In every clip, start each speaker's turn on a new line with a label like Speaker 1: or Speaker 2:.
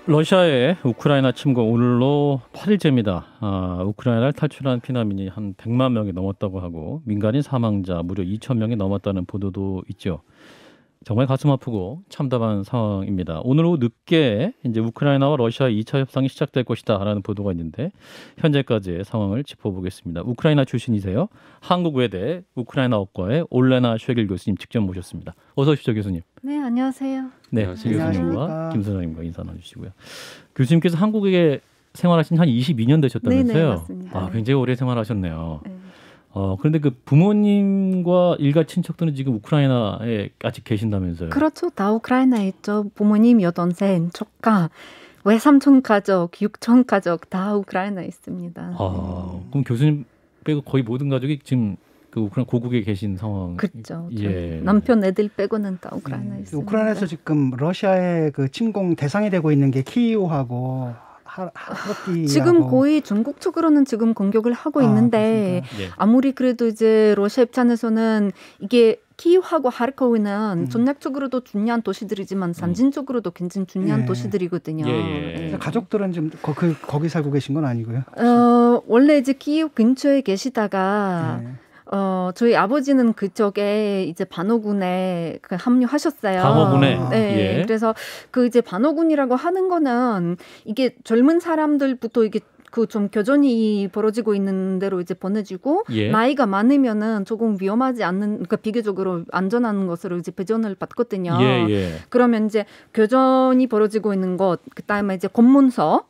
Speaker 1: 러시아의 우크라이나 침공 오늘로 8일째입니다. 우크라이나를 탈출한 피난민이 한 100만 명이 넘었다고 하고 민간인 사망자 무려 2천 명이 넘었다는 보도도 있죠. 정말 가슴 아프고 참담한 상황입니다. 오늘 오후 늦게 이제 우크라이나와 러시아 2차 협상이 시작될 것이다라는 보도가 있는데 현재까지의 상황을 짚어보겠습니다. 우크라이나 출신이세요. 한국외대 우크라이나어과의 올레나 쉐길 교수님 직접 모셨습니다. 어서 오십시오, 교수님.
Speaker 2: 네, 안녕하세요.
Speaker 1: 네, 신 교수님과 김 소장님과 인사 나누시고요. 교수님께서 한국에 생활하신 한 22년 되셨다면서요?
Speaker 2: 네, 맞습니다.
Speaker 1: 굉장히 오래 생활하셨네요.
Speaker 2: 네.
Speaker 1: 그런데 그 부모님과 일가 친척들은 지금 우크라이나에 아직 계신다면서요?
Speaker 2: 그렇죠. 다 우크라이나에 있죠. 부모님, 여동생, 조카, 외삼촌 가족, 육촌 가족 다 우크라이나에 있습니다.
Speaker 1: 그럼 교수님 빼고 거의 모든 가족이 지금 그 우크라이나 고국에 계신 상황.
Speaker 2: 그렇죠.
Speaker 1: 예.
Speaker 2: 남편 애들 빼고는 다 우크라이나에 있습니다.
Speaker 3: 우크라이나에서 지금 러시아의 그 침공 대상이 되고 있는 게 키이우하고 하르키우하고
Speaker 2: 지금 거의 중국 쪽으로는 지금 공격을 하고 있는데
Speaker 1: 예.
Speaker 2: 아무리 그래도 이제 러시아 입장에서는 이게 키이우하고 하르키우는 전략적으로도 중요한 도시들이지만 산진적으로도 굉장히 중요한 도시들이거든요.
Speaker 1: 예.
Speaker 3: 가족들은 지금 거기 살고 계신 건 아니고요.
Speaker 2: 원래 이제 키이우 근처에 계시다가 저희 아버지는 그쪽에 이제 반어군에 합류하셨어요.
Speaker 1: 방어군에.
Speaker 2: 네.
Speaker 1: 예.
Speaker 2: 그래서 그 이제 반어군이라고 하는 거는 이게 젊은 사람들부터 이게 그 좀 교전이 벌어지고 있는 대로 이제 보내지고 나이가 많으면은 조금 위험하지 않는 그러니까 비교적으로 안전한 것으로 이제 배전을 받거든요. 그러면 이제 교전이 벌어지고 있는 것, 그다음에 이제 검문소,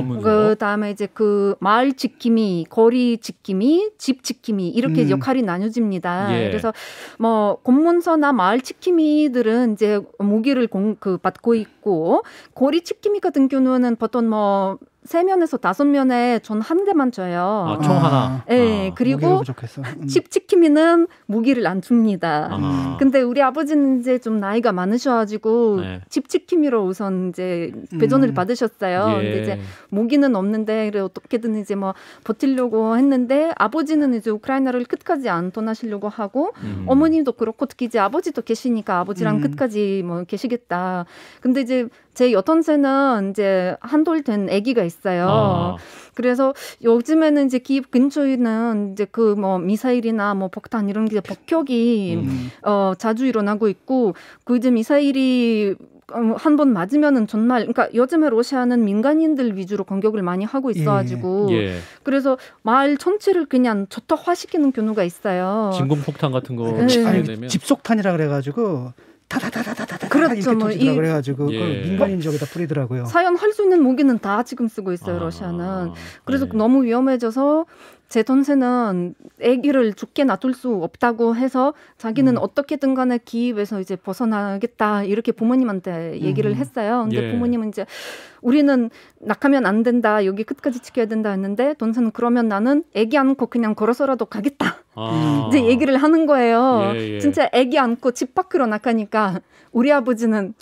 Speaker 2: 그다음에 이제 그 마을 지킴이, 거리 지킴이, 집 지킴이 이렇게 역할이 나뉘어집니다. 그래서 뭐 검문소나 마을 지킴이들은 이제 무기를 받고 있고 거리 지킴이 같은 경우는 보통 뭐 3면에서 5면에 전 한 대만 줘요.
Speaker 1: 총 하나.
Speaker 2: 네, 그리고 집 지킴이는 무기를 안 줍니다. 근데 우리 아버지는 이제 좀 나이가 많으셔가지고 집 지킴이로 우선 이제 배전을 받으셨어요. 근데 이제 무기는 없는데 그래 어떻게든 이제 뭐 버티려고 했는데 아버지는 이제 우크라이나를 끝까지 안 떠나시려고 하고 어머님도 그렇고 특히 이제 아버지도 계시니까 아버지랑 끝까지 뭐 계시겠다. 근데 이제 제 여동생은 이제 한돌 된 아기가 있어요. 그래서 요즘에는 이제 기입 근처에는 이제 그 뭐 미사일이나 뭐 폭탄 이런 게 폭격이 자주 일어나고 있고 그 이제 미사일이 한 번 맞으면은 정말 그러니까 요즘에 러시아는 민간인들 위주로 공격을 많이 하고 있어가지고 그래서 마을 전체를 그냥 저토화시키는 경우가 있어요.
Speaker 1: 진공폭탄 같은 거 되면
Speaker 3: 집속탄이라 그래가지고. 다다다다다다
Speaker 2: 그렇죠.
Speaker 3: 이렇게 터지더라고 그래가지고 민간인 지역에다 뿌리더라고요.
Speaker 2: 사용할 수 있는 무기는 다 지금 쓰고 있어요. 러시아는. 그래서 너무 위험해져서 제 동생은 아기를 죽게 놔둘 수 없다고 해서 자기는 어떻게든 간에 기입에서 이제 벗어나겠다 이렇게 부모님한테 얘기를 했어요. 근데 부모님은 이제 우리는 낙하면 안 된다. 여기 끝까지 지켜야 된다 했는데 동생은 그러면 나는 아기 안고 그냥 걸어서라도 가겠다. 이제 얘기를 하는 거예요. 진짜 아기 안고 집 밖으로 나가니까 우리 아버지는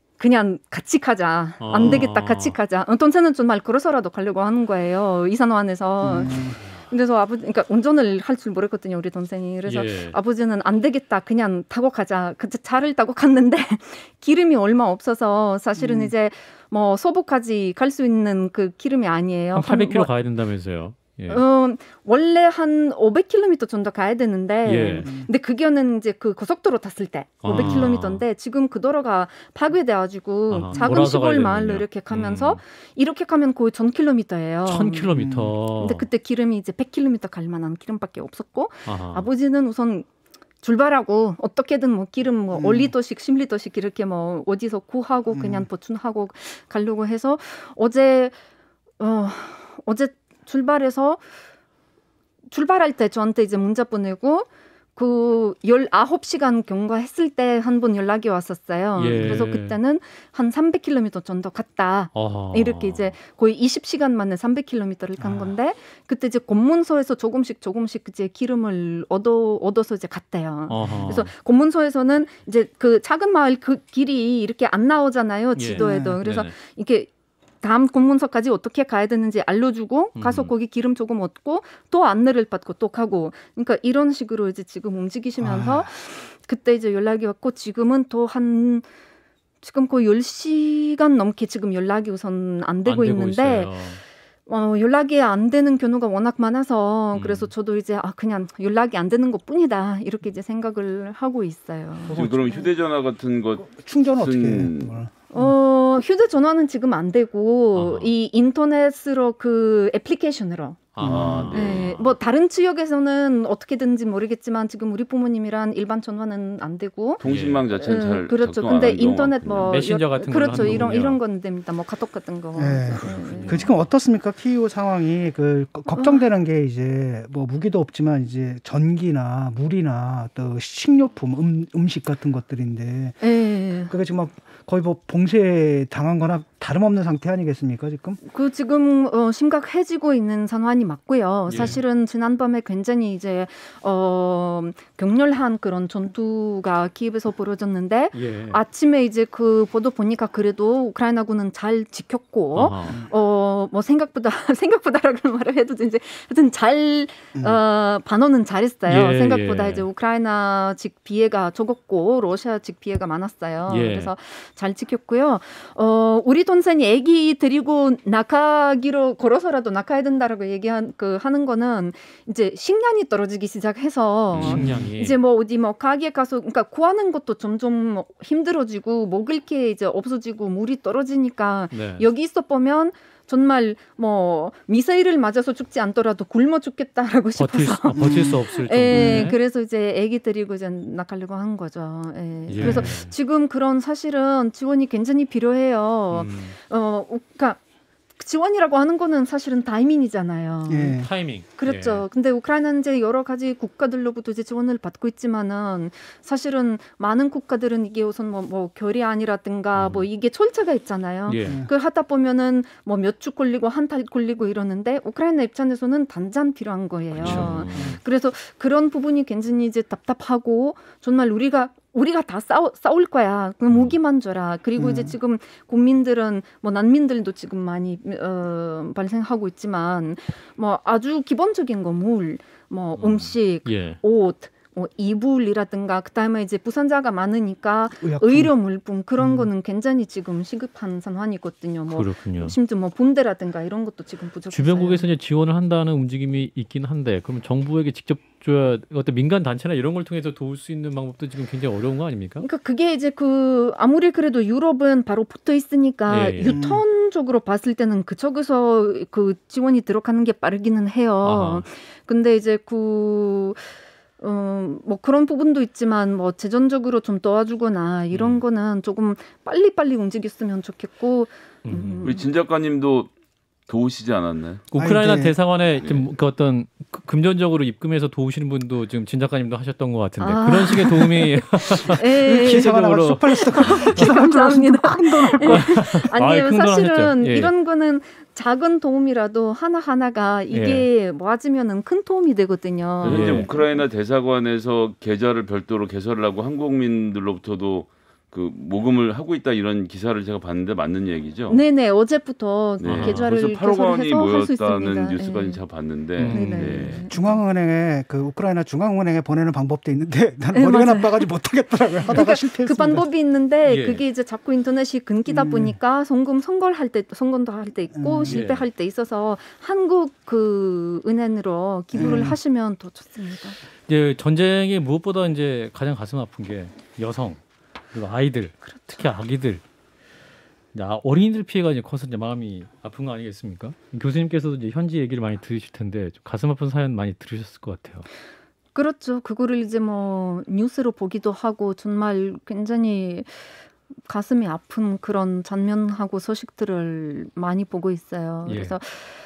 Speaker 2: 그냥 같이 가자. 안 되겠다. 같이 가자. 동생은 정말 걸어서라도 가려고 하는 거예요. 이산화안에서. 그래서 그러니까 운전을 할 줄 모르거든요, 우리 동생이. 그래서 아버지는 안 되겠다, 그냥 타고 가자. 그 차를 타고 갔는데 기름이 얼마 없어서 사실은 이제 뭐 서부까지 갈 수 있는 그 기름이 아니에요.
Speaker 1: 한 800km 가야 된다면서요.
Speaker 2: 원래 한 500km 정도 가야 되는데, 근데 그거는 이제 그 고속도로 탔을 때 500km인데 지금 그 도로가 파괴돼가지고 작은 시골 마을로 이렇게 가면서 이렇게 가면 거의 1000km예요.
Speaker 1: 1000km.
Speaker 2: 근데 그때 기름이 이제 100km 갈 만한 기름밖에 없었고, 아버지는 우선 출발하고 어떻게든 뭐 기름 뭐 5리터씩 10리터씩 이렇게 뭐 어디서 구하고 그냥 보충하고 가려고 해서 어제 출발할 때 저한테 이제 문자 보내고 그 19시간 경과했을 때 한 번 연락이 왔었어요. 그래서 그때는 한 300km 정도 갔다. 이렇게 이제 거의 20시간 만에 300km를 간 건데 그때 이제 검문소에서 조금씩 이제 기름을 얻어서 이제 갔대요. 그래서 검문소에서는 이제 그 작은 마을 그 길이 이렇게 안 나오잖아요. 지도에도. 그래서 이렇게 다음 공문서까지 어떻게 가야 되는지 알려주고 가서 거기 기름 조금 얻고 또 안내를 받고 또 가고 그러니까 이런 식으로 이제 지금 움직이시면서 그때 이제 연락이 왔고 지금은 또 한 지금 거의 10시간 넘게 지금 연락이 우선 안 되고 있는데
Speaker 1: 있어요.
Speaker 2: 연락이 안 되는 경우가 워낙 많아서 그래서 저도 이제 그냥 연락이 안 되는 것뿐이다 이렇게 이제 생각을 하고 있어요.
Speaker 4: 지금 그럼 휴대전화 같은 것
Speaker 3: 충전은 어떻게 해요? 그걸?
Speaker 2: 휴대전화는 지금 안 되고 이 인터넷으로 그 애플리케이션으로
Speaker 4: 네.
Speaker 2: 뭐 다른 지역에서는 어떻게든지 모르겠지만 지금 우리 부모님이란 일반 전화는 안 되고
Speaker 4: 통신망 자체는 잘
Speaker 2: 그렇죠.
Speaker 4: 작동 안
Speaker 2: 근데
Speaker 4: 하는
Speaker 2: 인터넷
Speaker 4: 경우가
Speaker 2: 뭐
Speaker 1: 메신저 같은 거
Speaker 2: 그렇죠. 이런 건 됩니다. 뭐 카톡 같은 거.
Speaker 3: 네. 그 지금 어떻습니까? 키이우 상황이 그 걱정되는 게 이제 뭐 무기도 없지만 이제 전기나 물이나 또 식료품, 음식 같은 것들인데 그게 지금 막 거의 뭐 봉쇄 당한 거나 다름없는 상태 아니겠습니까, 지금?
Speaker 2: 그 지금 심각해지고 있는 상황이 맞고요. 사실은 지난밤에 굉장히 이제 격렬한 그런 전투가 키예브에서 벌어졌는데 아침에 이제 그 보도 보니까 그래도 우크라이나군은 잘 지켰고 뭐 생각보다라고 말을 해도 이제 하여튼 잘 반응은 잘했어요. 생각보다 이제 우크라이나 직 피해가 적었고 러시아 직 피해가 많았어요. 그래서 잘 지켰고요. 우리 동생이 애기 데리고 나가기로 걸어서라도 나가야 된다라고 하는 거는 이제 식량이 떨어지기 시작해서 이제 뭐 어디 뭐 가게 가서 그러니까 구하는 것도 점점 힘들어지고 먹을 게 이제 없어지고 물이 떨어지니까 여기 있어 보면 정말 뭐 미사일을 맞아서 죽지 않더라도 굶어 죽겠다라고 싶어서
Speaker 1: 버틸 수 없을 정도에.
Speaker 2: 그래서 이제 애기 데리고 이제 나가려고 한 거죠. 그래서 지금 그런 사실은 지원이 굉장히 필요해요. 그러니까 지원이라고 하는 거는 사실은 타이밍이잖아요.
Speaker 1: 타이밍.
Speaker 2: 그렇죠. 근데 우크라이나는 이제 여러 가지 국가들로부터 이제 지원을 받고 있지만은 사실은 많은 국가들은 이게 우선 뭐 결의안이라든가 뭐 이게 절차가 있잖아요. 그 하다 보면은 뭐 몇 주 걸리고 한 달 걸리고 이러는데 우크라이나 입장에서는 당장 필요한 거예요. 그래서 그런 부분이 굉장히 이제 답답하고 정말 우리가 다 싸울 거야. 그럼 무기만 줘라. 그리고 이제 지금 국민들은 뭐 난민들도 지금 많이 발생하고 있지만 뭐 아주 기본적인 거 물, 뭐 음식, 옷, 뭐 이불이라든가 그다음에 이제 부상자가 많으니까 의료 물품 그런 거는 굉장히 지금 시급한 상황이거든요. 뭐
Speaker 1: 그렇군요.
Speaker 2: 심지어 뭐 분대라든가 이런 것도 지금 부족해요.
Speaker 1: 주변국에서 이제 지원을 한다는 움직임이 있긴 한데 그럼 정부에게 직접 줘야 어떤 민간 단체나 이런 걸 통해서 도울 수 있는 방법도 지금 굉장히 어려운 거 아닙니까?
Speaker 2: 그러니까 그게 이제 아무리 그래도 유럽은 바로 붙어 있으니까 유턴적으로 봤을 때는 그쪽에서 그 지원이 들어가는 게 빠르기는 해요. 근데 이제 뭐 그런 부분도 있지만 뭐 재정적으로 좀 도와주거나 이런 거는 조금 빨리 움직였으면 좋겠고
Speaker 4: 우리 진 작가님도 도우시지 않았나요?
Speaker 1: 우크라이나 대사관에 좀 그 어떤 금전적으로 입금해서 도우시는 분도 지금 진 작가님도 하셨던 것 같은데 그런 식의 도움이
Speaker 3: 기사가 나가서 쪽팔렸을
Speaker 2: 감사합니다.
Speaker 3: 큰 돈을
Speaker 2: 아니에요. 사실은 이런 거는 작은 도움이라도 하나하나가 이게 모아지면은 큰 도움이 되거든요.
Speaker 4: 현재 우크라이나 대사관에서 계좌를 별도로 개설을 하고 한국민들로부터도 그 모금을 하고 있다 이런 기사를 제가 봤는데 맞는 얘기죠?
Speaker 2: 네네 어제부터 계좌를
Speaker 4: 벌써 8억 원이
Speaker 2: 개설해서 할 수 있습니다.
Speaker 4: 모였다는 뉴스까지 제가 봤는데
Speaker 3: 중앙은행에 그 우크라이나 중앙은행에 보내는 방법도 있는데 나는 머리가 나빠가지고 못하겠더라고요. 하다가 실패했습니다.
Speaker 2: 그 방법이 있는데 그게 이제 자꾸 인터넷이 끊기다 보니까 송금도 할 때 있고 실패할 때 있어서 한국 그 은행으로 기부를 하시면 더 좋습니다.
Speaker 1: 이제 전쟁이 무엇보다 이제 가장 가슴 아픈 게 여성 그리고 아이들, 특히 아기들, 어린이들 피해가 이제 커서 이제 마음이 아픈 거 아니겠습니까? 교수님께서도 이제 현지 얘기를 많이 들으실 텐데 좀 가슴 아픈 사연 많이 들으셨을 것 같아요.
Speaker 2: 그렇죠. 그거를 이제 뭐 뉴스로 보기도 하고 정말 굉장히 가슴이 아픈 그런 장면하고 소식들을 많이 보고 있어요. 그래서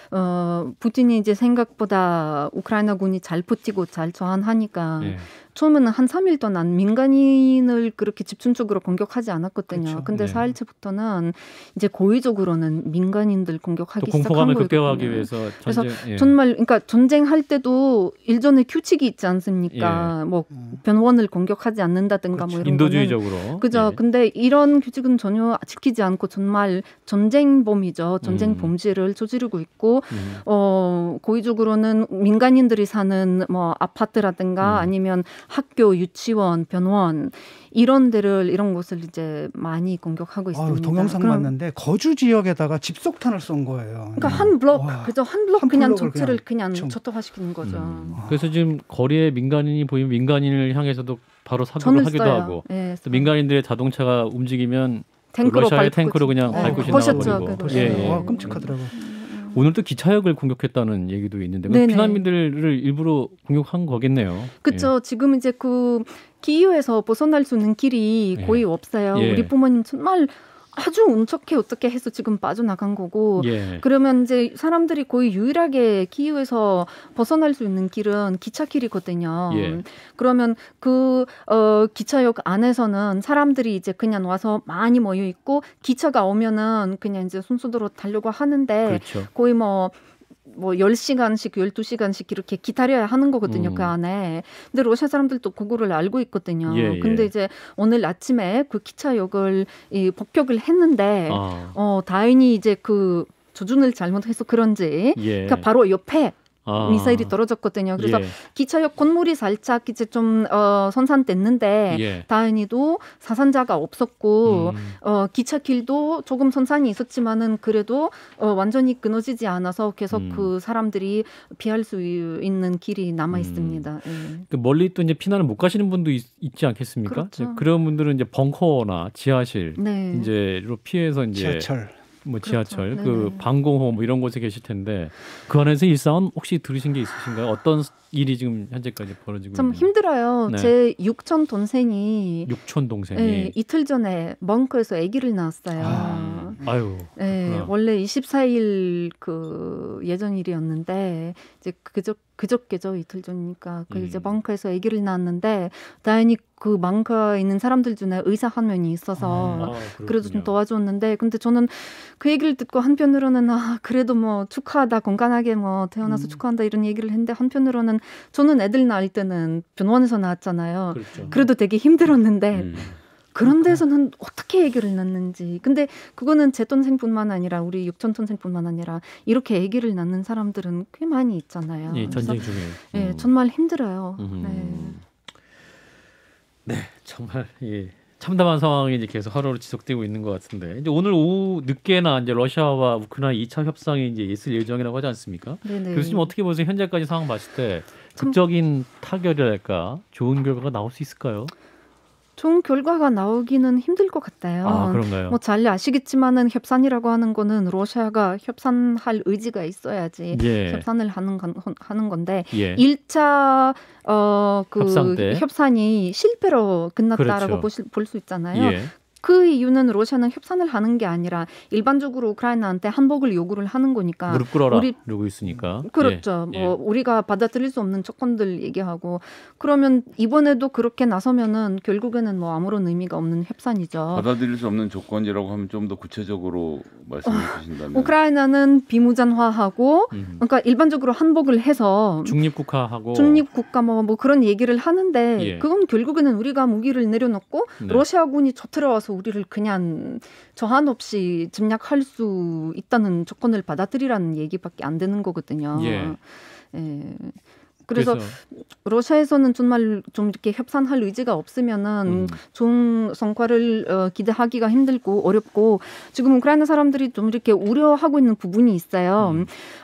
Speaker 2: 푸틴이 이제 생각보다 우크라이나군이 잘 버티고 잘 저항하니까 처음에는 한 3일 동안 민간인을 그렇게 집중적으로 공격하지 않았거든요.
Speaker 3: 그렇죠.
Speaker 2: 근데 4일째부터는 이제 고의적으로는 민간인들 공격하기 시작한
Speaker 1: 공포감을
Speaker 2: 거거든요.
Speaker 1: 극대화하기 위해서
Speaker 2: 그래서 정말 그러니까 전쟁할 때도 일전에 규칙이 있지 않습니까?
Speaker 1: 예.
Speaker 2: 뭐 병원을 공격하지 않는다든가
Speaker 1: 그렇죠.
Speaker 2: 뭐 이런
Speaker 1: 인도주의적으로.
Speaker 2: 그죠.
Speaker 1: 예.
Speaker 2: 근데 이런 규칙은 전혀 지키지 않고 정말 전쟁범이죠. 전쟁 범죄를 저지르고 있고 고의적으로는 민간인들이 사는 뭐 아파트라든가 아니면 학교, 유치원, 병원 이런 곳을 이제 많이 공격하고 있습니다.
Speaker 3: 동영상 봤는데 거주 지역에다가 집속탄을 쏜 거예요.
Speaker 2: 그러니까 한 블록 그냥
Speaker 3: 블록을
Speaker 2: 전체를 그냥 초토화시키는 거죠.
Speaker 1: 그래서 지금 거리에 민간인이 보이면 민간인을 향해서도 바로 사격을 하기도 하고
Speaker 2: 네,
Speaker 1: 또 민간인들의 자동차가 움직이면
Speaker 2: 탱크로
Speaker 1: 러시아의
Speaker 2: 밟고
Speaker 1: 탱크로 그냥 밟고 지나가버리고.
Speaker 3: 끔찍하더라고요.
Speaker 1: 오늘 또 기차역을 공격했다는 얘기도 있는데 피난민들을 일부러 공격한 거겠네요.
Speaker 2: 그렇죠. 지금 이제 그 키이우에서 벗어날 수 있는 길이 거의 없어요. 우리 부모님 정말 아주 운 좋게 어떻게 해서 지금 빠져나간 거고 그러면 이제 사람들이 거의 유일하게 키이우에서 벗어날 수 있는 길은 기차길이거든요. 그러면 그 기차역 안에서는 사람들이 이제 그냥 와서 많이 모여 있고 기차가 오면은 그냥 이제 순서대로 타려고 하는데 거의 뭐 10시간씩, 12시간씩 이렇게 기다려야 하는 거거든요, 그 안에. 근데 러시아 사람들도 그거를 알고 있거든요. 근데 이제 오늘 아침에 그 기차역을 폭격을 했는데, 다행히 이제 그 조준을 잘못해서 그런지, 그러니까 바로 옆에 미사일이 떨어졌거든요. 그래서 기차역 건물이 살짝 이제 좀 손상됐는데 다행히도 사상자가 없었고 기차길도 조금 손상이 있었지만은 그래도 완전히 끊어지지 않아서 계속 그 사람들이 피할 수 있는 길이 남아 있습니다.
Speaker 1: 멀리 또 이제 피난을 못 가시는 분도 있지 않겠습니까?
Speaker 2: 그렇죠.
Speaker 1: 그런 분들은 이제 벙커나 지하실 이제로 피해서 이제 지하철, 그 방공호 뭐 이런 곳에 계실 텐데 그 안에서 일상은 혹시 들으신 게 있으신가요? 어떤 일이 지금 현재까지 벌어지고
Speaker 2: 좀
Speaker 1: 있는지.
Speaker 2: 힘들어요. 제 육촌 동생이 이틀 전에 벙커에서 아기를 낳았어요.
Speaker 1: 아유.
Speaker 2: 원래 24일 그 예정일이었는데 이제 그저께죠. 이틀 전이니까 그 이제 벙커에서 아기를 낳았는데 다행히 그 벙커에 있는 사람들 중에 의사 한 명이 있어서 그래도 좀 도와줬는데 근데 저는 그 얘기를 듣고 한편으로는 그래도 뭐 축하하다 건강하게 뭐 태어나서 축하한다 이런 얘기를 했는데 한편으로는 저는 애들 낳을 때는 병원에서 낳았잖아요. 그래도 되게 힘들었는데 그런 데서는 어떻게 아기를 낳는지. 근데 그거는 제 동생뿐만 아니라 우리 육촌 동생뿐만 아니라 이렇게 아기를 낳는 사람들은 꽤 많이 있잖아요.
Speaker 1: 전쟁 중에.
Speaker 2: 정말 힘들어요.
Speaker 1: 네, 정말 참담한 상황이 이제 계속 하루하루 지속되고 있는 것 같은데 이제 오늘 오후 늦게나 이제 러시아와 우크라이나 2차 협상이 이제 있을 예정이라고 하지 않습니까? 교수님 어떻게 보세요? 현재까지 상황 봤을 때 극적인 타결이랄까 좋은 결과가 나올 수 있을까요?
Speaker 2: 좋은 결과가 나오기는 힘들 것 같아요.
Speaker 1: 그런가요?
Speaker 2: 뭐 잘 아시겠지만은 협상이라고 하는 거는 러시아가 협상할 의지가 있어야지 협상을 하는 건데 1차 그 협상이 실패로 끝났다라고 볼 수 있잖아요. 그 이유는 러시아는 협상을 하는 게 아니라 일반적으로 우크라이나한테 한복을 요구를 하는 거니까.
Speaker 1: 무릎 꿇어라 이러고 있으니까.
Speaker 2: 그렇죠. 우리가 받아들일 수 없는 조건들 얘기하고 그러면 이번에도 그렇게 나서면은 결국에는 뭐 아무런 의미가 없는 협상이죠.
Speaker 4: 받아들일 수 없는 조건이라고 하면 좀 더 구체적으로 말씀해 주신다면.
Speaker 2: 우크라이나는 비무장화하고 그러니까 일반적으로 한복을 해서 중립국가 뭐 그런 얘기를 하는데 그건 결국에는 우리가 무기를 내려놓고 러시아군이 쳐들어와서 우리를 그냥 저한 없이 침략할 수 있다는 조건을 받아들이라는 얘기밖에 안 되는 거거든요. 그래서 러시아에서는 정말 좀 이렇게 협상할 의지가 없으면은 좋은 성과를 기대하기가 힘들고 어렵고 지금 우크라이나 사람들이 좀 이렇게 우려하고 있는 부분이 있어요.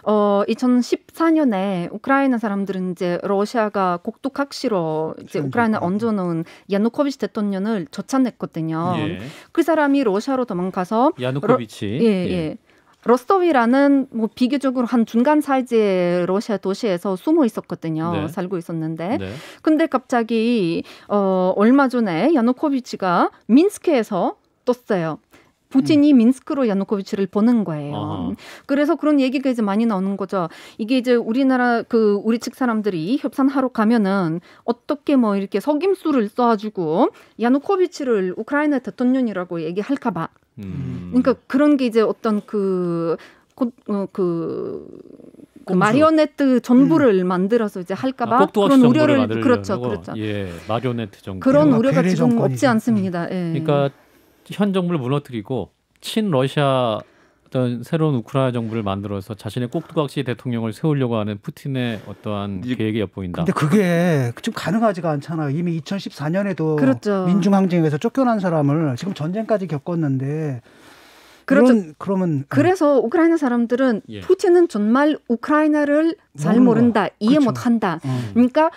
Speaker 2: 2014년에 우크라이나 사람들은 이제 러시아가 곡독학시로 이제 우크라이나 얹어놓은 야누코비치 대통령을 쫓아냈거든요. 그 사람이 러시아로 도망가서
Speaker 1: 야누코비치.
Speaker 2: 로스토비라는 뭐 비교적으로 한 중간 사이즈의 러시아 도시에서 숨어 있었거든요. 살고 있었는데. 근데 갑자기 얼마 전에 야누코비치가 민스크에서 떴어요. 푸틴이 민스크로 야누코비치를 보낸 거예요. 그래서 그런 얘기가 이제 많이 나오는 거죠. 이게 이제 우리나라 우리 측 사람들이 협상하러 가면은 어떻게 뭐 이렇게 속임수를 써가지고 야누코비치를 우크라이나 대통령이라고 얘기할까 봐. 그러니까 그런 게 이제 어떤 마리오네트 정부를 만들어서 이제 할까봐 그런 우려를 그렇죠.
Speaker 1: 마리오네트 정부.
Speaker 2: 그런 우려가 지금 없지 않습니다.
Speaker 1: 그러니까 현 정부를 무너뜨리고 친러시아 어떤 새로운 우크라이나 정부를 만들어서 자신의 꼭두각시 대통령을 세우려고 하는 푸틴의 어떠한 계획이 엿보인다.
Speaker 3: 근데 그게 지금 가능하지가 않잖아요. 이미 2014년에도
Speaker 2: 그렇죠.
Speaker 3: 민중항쟁에서 쫓겨난 사람을 지금 전쟁까지 겪었는데
Speaker 2: 그렇죠.
Speaker 3: 그러면
Speaker 2: 그래서 우크라이나 사람들은
Speaker 1: 예.
Speaker 2: 푸틴은 정말 우크라이나를 잘 모른다, 이해
Speaker 3: 그렇죠.
Speaker 2: 못한다. 그러니까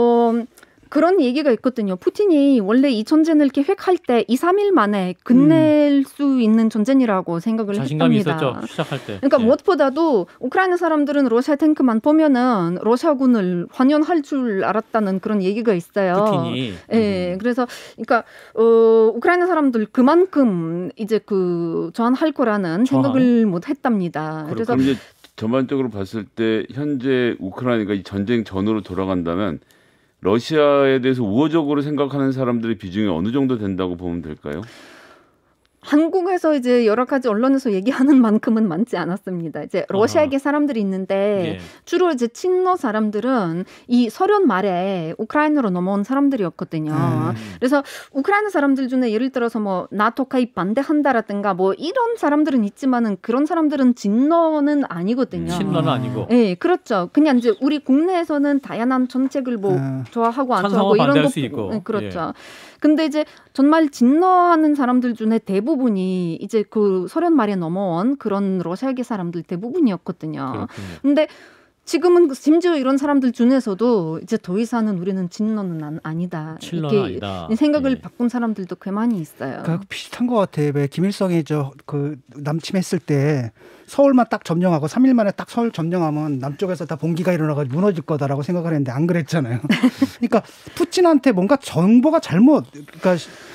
Speaker 2: 그런 얘기가 있거든요. 푸틴이 원래 이 전쟁을 계획할 때 2, 3일 만에 끝낼 수 있는 전쟁이라고 생각을
Speaker 1: 자신감이
Speaker 2: 했답니다.
Speaker 1: 있었죠. 시작할 때.
Speaker 2: 그러니까
Speaker 1: 예.
Speaker 2: 무엇보다도 우크라이나 사람들은 러시아 탱크만 보면은 러시아군을 환영할 줄 알았다는 그런 얘기가 있어요.
Speaker 1: 푸틴이.
Speaker 2: 예, 그래서 그러니까 우크라이나 사람들 그만큼 이제 그 저항할 거라는 생각을 못 했답니다. 그래서
Speaker 4: 그럼 이제 전반적으로 봤을 때 현재 우크라이나가 이 전쟁 전으로 돌아간다면 러시아에 대해서 우호적으로 생각하는 사람들의 비중이 어느 정도 된다고 보면 될까요?
Speaker 2: 한국에서 이제 여러 가지 언론에서 얘기하는 만큼은 많지 않았습니다. 이제 러시아계 사람들이 있는데
Speaker 1: 예.
Speaker 2: 주로 이제 친러 사람들은 이 소련 말에 우크라이나로 넘어온 사람들이었거든요. 그래서 우크라이나 사람들 중에 예를 들어서 뭐 나토 가입 반대한다라든가 뭐 이런 사람들은 있지만은 그런 사람들은 진러는 아니거든요.
Speaker 1: 친러는 아니고.
Speaker 2: 네, 그렇죠. 그냥 이제 우리 국내에서는 다양한 정책을 뭐 좋아하고 안 좋아하고 이런
Speaker 1: 반대할
Speaker 2: 거
Speaker 1: 수 있고.
Speaker 2: 네, 그렇죠. 근데 이제 정말 진러하는 사람들 중에 대부분이 이제 그 소련 말에 넘어온 그런 러시아계 사람들 대부분이었거든요.
Speaker 1: 그렇군요.
Speaker 2: 근데 지금은 심지어 이런 사람들 중에서도 이제 더 이상은 우리는 진러는 아니다.
Speaker 1: 친러는
Speaker 2: 이렇게
Speaker 1: 아니다.
Speaker 2: 생각을
Speaker 1: 예.
Speaker 2: 바꾼 사람들도 꽤 많이 있어요.
Speaker 3: 그 비슷한 것 같아요. 왜 김일성이 그 남침했을 때 서울만 딱 점령하고 3일 만에 딱 서울 점령하면 남쪽에서 다 봉기가 일어나가지고 무너질 거다라고 생각을 했는데 안 그랬잖아요. 그러니까 푸틴한테 뭔가 정보가 그러니까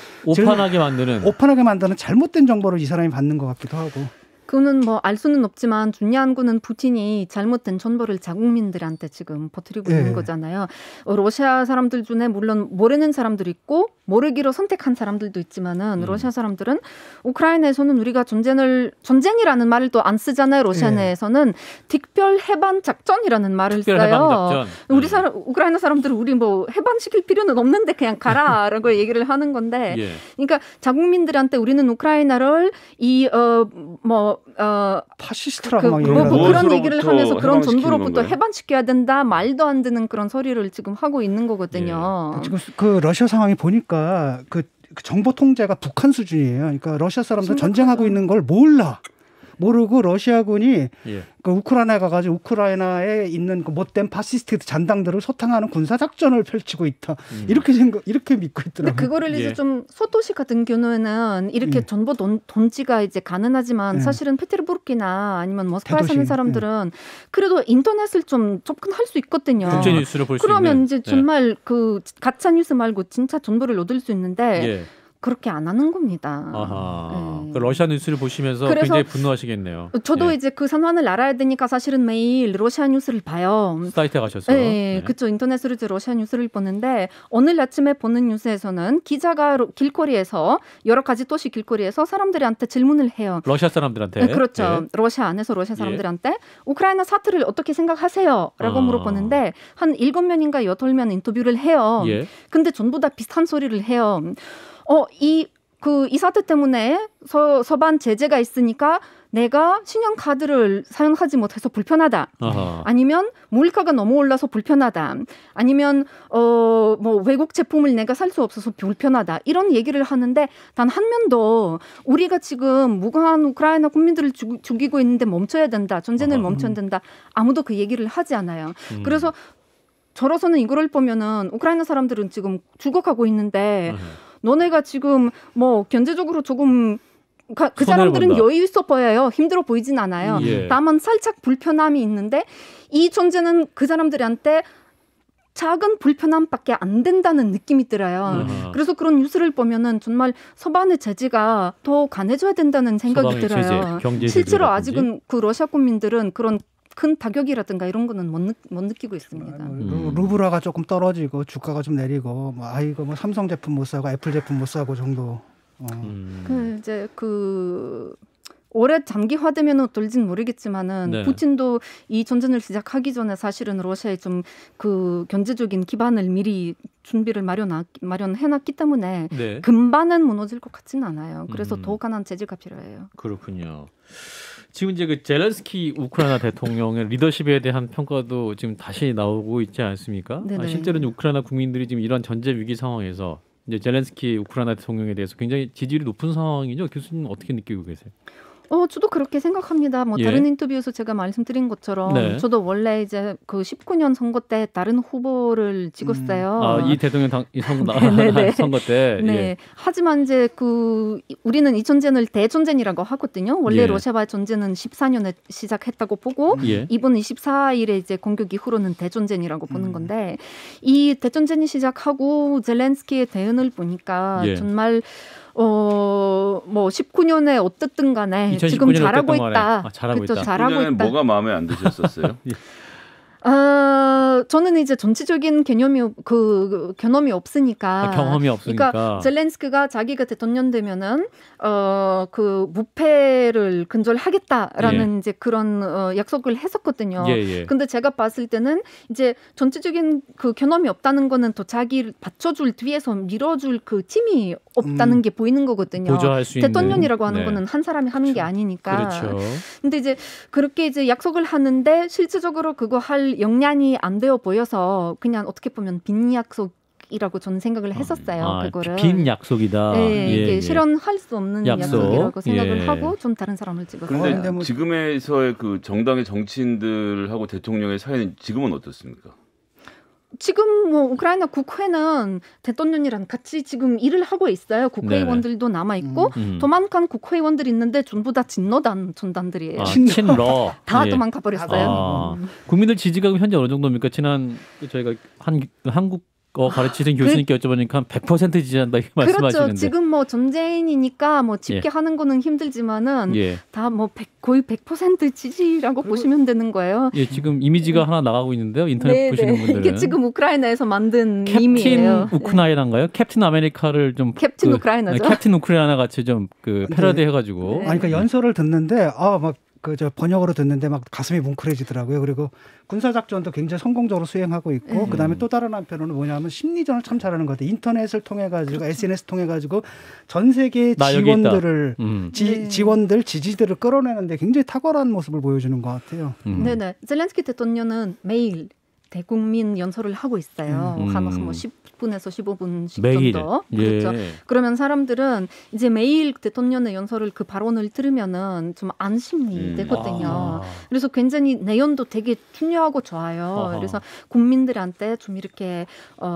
Speaker 1: 오판하게
Speaker 3: 만드는 잘못된 정보를 이 사람이 받는 것 같기도 하고.
Speaker 2: 그거는 뭐 알 수는 없지만 중요한 거는 푸틴이 잘못된 정보를 자국민들한테 지금 퍼뜨리고 있는 거잖아요. 러시아 사람들 중에 물론 모르는 사람들이 있고 모르기로 선택한 사람들도 있지만은 러시아 사람들은 우크라이나에서는 우리가 전쟁이라는 말을 또 안 쓰잖아요. 러시아 내에서는 특별 해방 작전이라는 말을
Speaker 1: 특별
Speaker 2: 써요.
Speaker 1: 해방 작전.
Speaker 2: 우크라이나 사람들은 우리 뭐 해방시킬 필요는 없는데 그냥 가라라고 얘기를 하는 건데,
Speaker 1: 예.
Speaker 2: 그러니까 자국민들한테 우리는 우크라이나를
Speaker 3: 파시스트라고 막
Speaker 2: 그런 얘기를 하면서 그런
Speaker 4: 해방시키는
Speaker 2: 정부로부터
Speaker 4: 건가요?
Speaker 2: 해방시켜야 된다, 말도 안 되는 그런 소리를 지금 하고 있는 거거든요.
Speaker 3: 지금 그 러시아 상황이 보니까 그 정보 통제가 북한 수준이에요. 그러니까 러시아 사람들 전쟁하고 있는 걸 모르고 러시아군이 그 우크라이나에 가가지고 우크라이나에 있는 그 못된 파시스트 잔당들을 소탕하는 군사 작전을 펼치고 있다. 이렇게 믿고 있더라고요.
Speaker 2: 근데 그거를 이제 좀 소도시 같은 경우에는 이렇게 정보 돈지가 이제 가능하지만 사실은 페테르부르크나 아니면 모스크바에 사는 사람들은 그래도 인터넷을 좀 접근할 수 있거든요.
Speaker 1: 국제 뉴스를 볼 수 있는.
Speaker 2: 그러면 이제 정말 그 가짜 뉴스 말고 진짜 정보를 얻을 수 있는데. 그렇게 안 하는 겁니다.
Speaker 1: 아하. 그 러시아 뉴스를 보시면서
Speaker 2: 그래서
Speaker 1: 굉장히 분노하시겠네요.
Speaker 2: 저도 이제 그 상황을 알아야 되니까 사실은 매일 러시아 뉴스를 봐요.
Speaker 1: 사이트에 가셨어요?
Speaker 2: 네, 그렇죠. 인터넷으로 이제 러시아 뉴스를 보는데 오늘 아침에 보는 뉴스에서는 기자가 길거리에서 여러 가지 도시 길거리에서 사람들한테 질문을 해요.
Speaker 1: 러시아 사람들한테?
Speaker 2: 네, 그렇죠. 러시아 안에서 러시아 사람들한테 우크라이나 사태를 어떻게 생각하세요? 라고 물어보는데 한 7명인가 8명 인터뷰를 해요. 근데 전부 다 비슷한 소리를 해요. 이 사태 때문에 서방 제재가 있으니까 내가 신용카드를 사용하지 못해서 불편하다. 아니면 물가가 너무 올라서 불편하다. 아니면 뭐 외국 제품을 내가 살 수 없어서 불편하다. 이런 얘기를 하는데 단 한 명도 우리가 지금 무고한 우크라이나 국민들을 죽이고 있는데 멈춰야 된다. 전쟁을 멈춰야 된다. 아무도 그 얘기를 하지 않아요. 그래서 저로서는 이거를 보면은 우크라이나 사람들은 지금 죽어가고 있는데 너네가 지금 뭐 경제적으로 조금 그 사람들은 본다. 여유 있어 보여요. 힘들어 보이진 않아요. 다만 살짝 불편함이 있는데 이 전쟁은 그 사람들한테 작은 불편함밖에 안 된다는 느낌이 들어요. 그래서 그런 뉴스를 보면은 정말 서방의 제재가 더 강해져야 된다는 생각이 들어요. 실제로 아직은 그 러시아 국민들은 그런 큰 타격이라든가 이런 거는 못 느끼고 있습니다.
Speaker 3: 루블화가 조금 떨어지고 주가가 좀 내리고 뭐 삼성 제품 못 사고 애플 제품 못 사고 정도.
Speaker 2: 이제 오래 장기화되면 어떨진 모르겠지만은
Speaker 1: 네.
Speaker 2: 푸틴도 이 전쟁을 시작하기 전에 사실은 러시아에 좀 그 경제적인 기반을 미리 준비를 마련해놨기 때문에
Speaker 1: 네.
Speaker 2: 금방은 무너질 것 같지는 않아요. 그래서
Speaker 1: 음.
Speaker 2: 더 강한 제재가 필요해요.
Speaker 1: 그렇군요. 지금 이제 그 젤렌스키 우크라이나 대통령의 리더십에 대한 평가도 지금 다시 나오고 있지 않습니까?
Speaker 2: 네네.
Speaker 1: 실제로는 우크라이나 국민들이 지금 이런 전제 위기 상황에서 이제 젤렌스키 우크라이나 대통령에 대해서 굉장히 지지율이 높은 상황이죠. 교수님 어떻게 느끼고 계세요?
Speaker 2: 저도 그렇게 생각합니다. 뭐
Speaker 1: 예.
Speaker 2: 다른 인터뷰에서 제가 말씀드린 것처럼
Speaker 1: 네.
Speaker 2: 저도 원래 이제 그 19년 선거 때 다른 후보를 찍었어요.
Speaker 1: 이 대통령 이 선거
Speaker 2: 네네네.
Speaker 1: 선거 때
Speaker 2: 네.
Speaker 1: 예.
Speaker 2: 하지만 이제 우리는 이 전쟁을 대전쟁이라고 하거든요. 원래
Speaker 1: 예.
Speaker 2: 러시아와의 전쟁은 14년에 시작했다고 보고
Speaker 1: 예.
Speaker 2: 이번 24일에 이제 공격 이후로는 대전쟁이라고 보는 건데 이 대전쟁이 시작하고 젤렌스키의 대응을 보니까
Speaker 1: 예.
Speaker 2: 정말 뭐 19년에 어쨌든 간에
Speaker 1: 2019
Speaker 2: 지금
Speaker 1: 년에
Speaker 2: 잘하고
Speaker 1: 어쨌든 간에.
Speaker 2: 있다.
Speaker 1: 잘하고
Speaker 2: 그렇죠.
Speaker 1: 있다.
Speaker 2: 잘하고
Speaker 4: 작년에
Speaker 2: 있다.
Speaker 4: 뭐가 마음에 안 드셨었어요?
Speaker 2: 저는 이제 전체적인 경험이 없으니까.
Speaker 1: 경험이 없으니까.
Speaker 2: 그러니까 젤렌스키가 자기가 대통령 되면은 그 무패를 근절하겠다라는 이제 그런 약속을 했었거든요.
Speaker 1: 예.
Speaker 2: 근데 제가 봤을 때는 이제 전체적인 그 경험이 없다는 거는 또 자기를 받쳐줄 뒤에서 밀어줄 그 팀이 없다는 게 보이는 거거든요.
Speaker 1: 보조할 수 있는.
Speaker 2: 대통령이라고 하는
Speaker 1: 네.
Speaker 2: 거는 한 사람이 하는 게 아니니까.
Speaker 1: 그렇죠.
Speaker 2: 근데 이제 그렇게 이제 약속을 하는데 실질적으로 그거 할 역량이 안 되어 보여서 그냥 어떻게 보면 빈 약속이라고 저는 생각을 했었어요. 그거를.
Speaker 1: 빈 약속이다.
Speaker 2: 네,
Speaker 1: 예,
Speaker 2: 이게
Speaker 1: 예.
Speaker 2: 실현할 수 없는
Speaker 1: 약속.
Speaker 2: 약속이라고 생각을
Speaker 1: 예.
Speaker 2: 하고 좀 다른 사람을 찍었어요.
Speaker 4: 근데
Speaker 3: 근데 뭐-
Speaker 4: 지금에서의 그 정당의 정치인들하고 대통령의 사이는 지금은 어떻습니까?
Speaker 2: 지금 뭐 우크라이나 국회는 대통령이랑 같이 지금 일을 하고 있어요. 국회의원들도 남아 있고 도망간 국회의원들이 있는데 전부 다 진노단 전단들이에요.
Speaker 1: 친러.
Speaker 2: 다
Speaker 1: 예.
Speaker 2: 도망가 버렸어요.
Speaker 1: 국민들 지지가 현재 어느 정도입니까? 지난 저희가 한국어 가르치는 교수님께 여쭤보니까 한 100% 지지한다 이렇게
Speaker 2: 그렇죠.
Speaker 1: 말씀하시는데.
Speaker 2: 지금 뭐 전쟁이니까 뭐 집계하는 거는 힘들지만은
Speaker 1: 예.
Speaker 2: 다 뭐 거의 100% 지지라고 보시면 되는 거예요.
Speaker 1: 예, 지금 이미지가 하나 나가고 있는데요. 인터넷 보시는 분들은.
Speaker 2: 이게 지금 우크라이나에서 만든
Speaker 1: 캡틴
Speaker 2: 밈이에요.
Speaker 1: 우크라이나인가요? 캡틴 아메리카를 좀
Speaker 2: 캡틴 우크라이나죠.
Speaker 1: 캡틴 우크라이나 같이 좀 그 패러디 해가지고.
Speaker 2: 네.
Speaker 3: 아니, 그러니까 연설을 듣는데 막 그 저 번역으로 듣는데 막 가슴이 뭉클해지더라고요. 그리고 군사 작전도 굉장히 성공적으로 수행하고 있고 그다음에 또 다른 한편으로는 뭐냐면 심리전을 참 잘하는 것 같아요. 인터넷을 통해 가지고 SNS 통해 가지고 전 세계
Speaker 1: 나 여기 있다.
Speaker 3: 지원들을
Speaker 2: 네.
Speaker 3: 지원들 지지들을 끌어내는데 굉장히 탁월한 모습을 보여주는 것 같아요.
Speaker 2: 네네. 젤렌스키 대통령은 매일 대국민 연설을 하고 있어요. 한 뭐 10분에서 15분씩
Speaker 1: 매일.
Speaker 2: 정도.
Speaker 1: 예.
Speaker 2: 그렇죠. 그러면 사람들은 이제 매일 대통령의 연설을 그 발언을 들으면은 좀 안심이 되거든요. 그래서 굉장히 내용도 되게 중요하고 좋아요.
Speaker 1: 아하.
Speaker 2: 그래서 국민들한테 좀 이렇게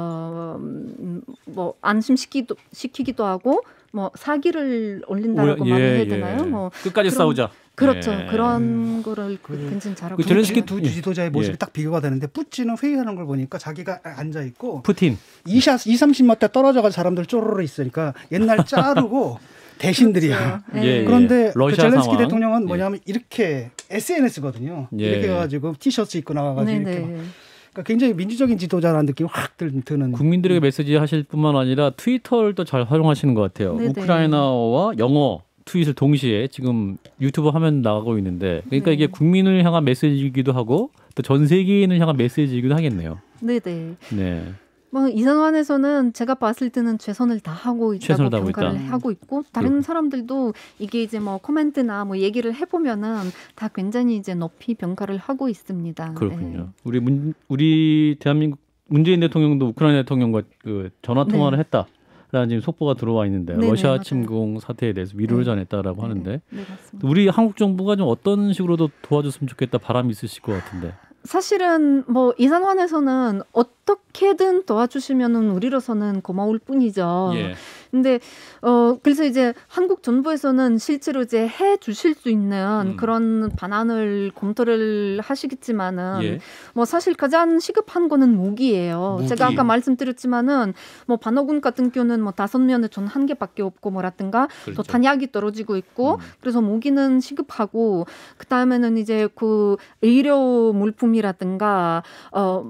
Speaker 2: 뭐 안심시키기도 하고 뭐 사기를 올린다라고
Speaker 1: 예,
Speaker 2: 많이 해야
Speaker 1: 예.
Speaker 2: 되나요? 뭐
Speaker 1: 끝까지
Speaker 2: 그런-
Speaker 1: 싸우자.
Speaker 2: 그렇죠.
Speaker 1: 예.
Speaker 2: 그런 거를 굉장히 잘하고
Speaker 1: 그 젤렌스키
Speaker 2: 있어요.
Speaker 3: 두 지도자의 모습이
Speaker 1: 예.
Speaker 3: 딱 비교가 되는데 푸틴은 회의하는 걸 보니까 자기가 앉아 있고
Speaker 1: 푸틴.
Speaker 3: 30몇 대 떨어져가지고 사람들 쪼르르 있으니까 옛날 자르고 대신들이야.
Speaker 2: 네.
Speaker 1: 예, 예.
Speaker 3: 그런데 그
Speaker 1: 러시아
Speaker 3: 젤렌스키
Speaker 1: 상황.
Speaker 3: 대통령은
Speaker 1: 예.
Speaker 3: 뭐냐면 이렇게 SNS거든요.
Speaker 1: 예.
Speaker 3: 이렇게 해가지고 티셔츠 입고 나와가지고 이렇게 막.
Speaker 2: 네네.
Speaker 3: 그러니까 굉장히 민주적인 지도자라는 느낌이 확 드는.
Speaker 1: 국민들에게 메시지 하실 뿐만 아니라 트위터를 또 잘 활용하시는 것 같아요.
Speaker 2: 네네.
Speaker 1: 우크라이나어와 영어 트윗을 동시에 지금 유튜브 화면 나가고 있는데 그러니까
Speaker 2: 네.
Speaker 1: 이게 국민을 향한 메시지이기도 하고 또 전 세계인을 향한 메시지이기도 하겠네요.
Speaker 2: 네네.
Speaker 1: 네.
Speaker 2: 뭐 이 상황에서는 제가 봤을 때는 최선을 다하고 있다고
Speaker 1: 최선을 다하고
Speaker 2: 평가를
Speaker 1: 있다.
Speaker 2: 하고 있고 다른 사람들도 이게 이제 뭐 코멘트나 뭐 얘기를 해보면은 다 굉장히 이제 높이 평가를 하고 있습니다.
Speaker 1: 그렇군요. 우리 대한민국 문재인 대통령도 우크라이나 대통령과 그 전화 통화를 했다라는 지금 속보가 들어와 있는데
Speaker 2: 네네,
Speaker 1: 러시아
Speaker 2: 맞아요.
Speaker 1: 침공 사태에 대해서 위로를 전했다라고 하는데
Speaker 2: 네, 맞습니다.
Speaker 1: 우리 한국 정부가 좀 어떤 식으로도 도와줬으면 좋겠다 바람이 있으실 것 같은데.
Speaker 2: 사실은 뭐 이 상황에서는 어떻게든 도와주시면은 우리로서는 고마울 뿐이죠.
Speaker 1: 예.
Speaker 2: 근데 그래서 이제 한국 정부에서는 실제로 이제 해 주실 수 있는 그런 방안을 검토를 하시겠지만은
Speaker 1: 예.
Speaker 2: 뭐 사실 가장 시급한 거는 무기예요.
Speaker 1: 무기.
Speaker 2: 제가 아까 말씀드렸지만은 뭐 반어군 같은 경우는 뭐 5면에 전 1개밖에 없고 뭐라든가
Speaker 1: 그렇죠.
Speaker 2: 또 탄약이 떨어지고 있고 그래서 무기는 시급하고 그 다음에는 이제 그 의료 물품이라든가 뭐